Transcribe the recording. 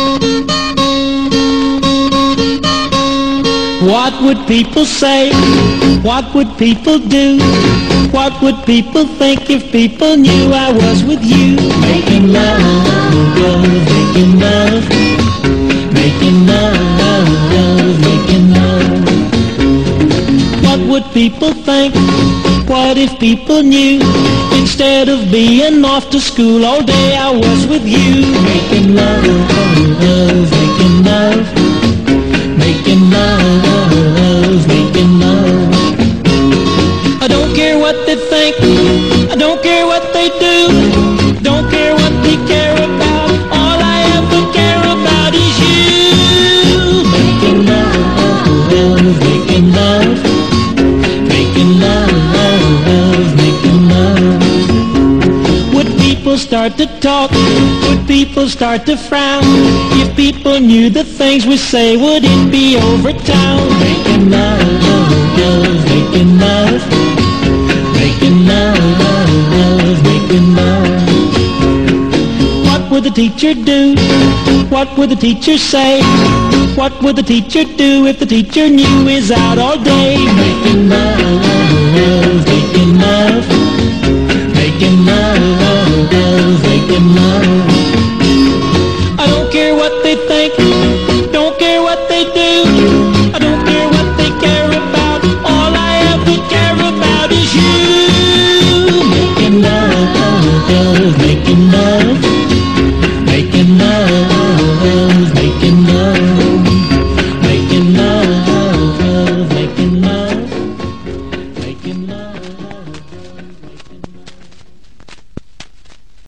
What would people say? What would people do? What would people think if people knew I was with you? Making love, making love, making love, making love. What would people think? What if people knew? Instead of being off to school all day, I was with you. Making love, making love, making love, making love. I don't care what they think, I don't care what they do, don't care what they care about, all I ever care about is you. Making love, making love, making love, making love. Would people start to talk? Would people start to frown? If people knew the things we say, would it be over town? Making love, making love, making love, making love. What would the teacher do? What would the teacher say? What would the teacher do if the teacher knew he's out all day? Making love, making love, making love, making love. I don't care what they think, don't care what they do, I don't care what they care about, all I ever care about is you. Making love, making love.